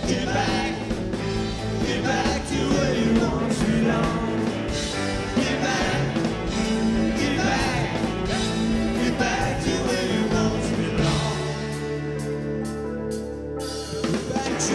Get back to where you once belonged. Get back, get back, get back to where you once belonged. Get back to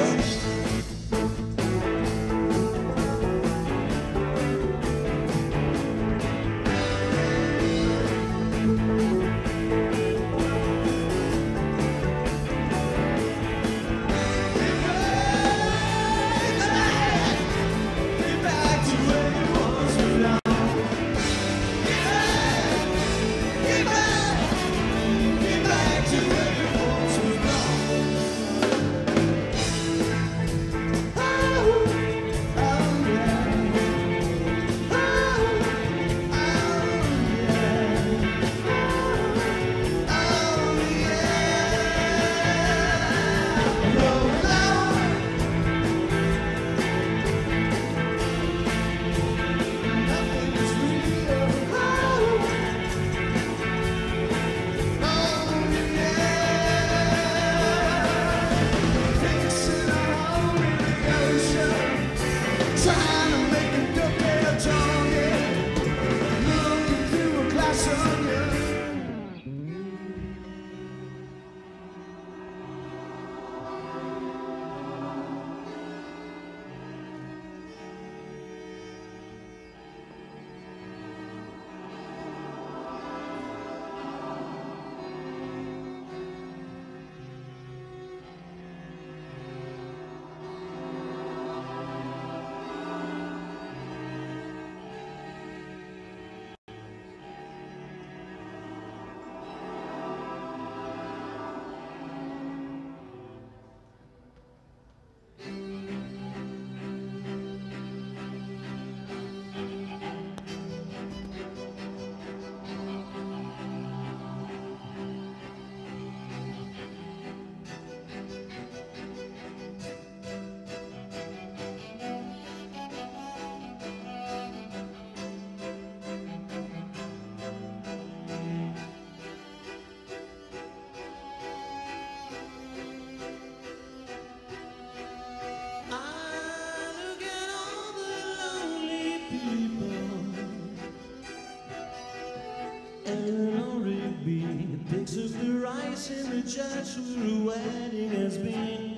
Pigs of the rice in the church where a wedding has been.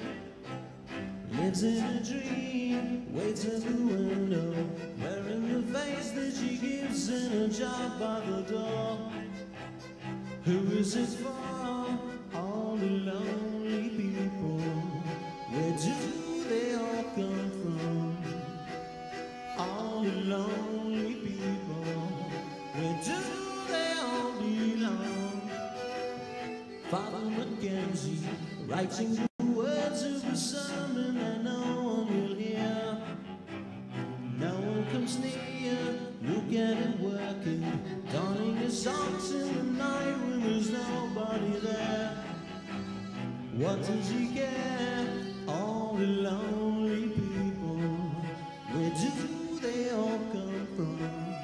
Lives in a dream, waits at the window, wearing the face that she gives in a job by the door. Who is it for? All the lonely people. Where do they all come from? All the lonely people. Where do they all belong? Father Mackenzie, writing the words of a sermon that no one will hear. No one comes near, look at him working, donning his socks in the night when there's nobody there. What does he care? All the lonely people, where do they all come from?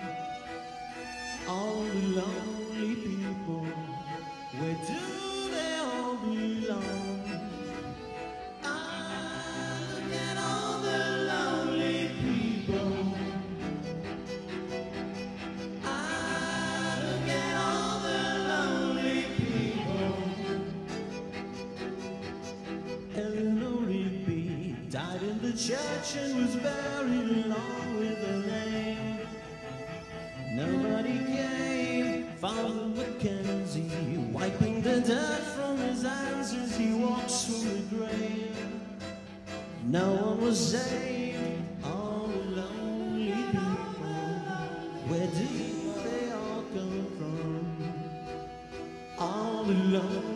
All the lonely people, where do they all belong? I look at all the lonely people. I look at all the lonely people. Eleanor Rigby died in the church and was buried along with her name. Nobody came. Father Mackenzie wiping the dirt from his hands as he walks from the grave. No one was saved. All the lonely people, where do they all come from? All the lonely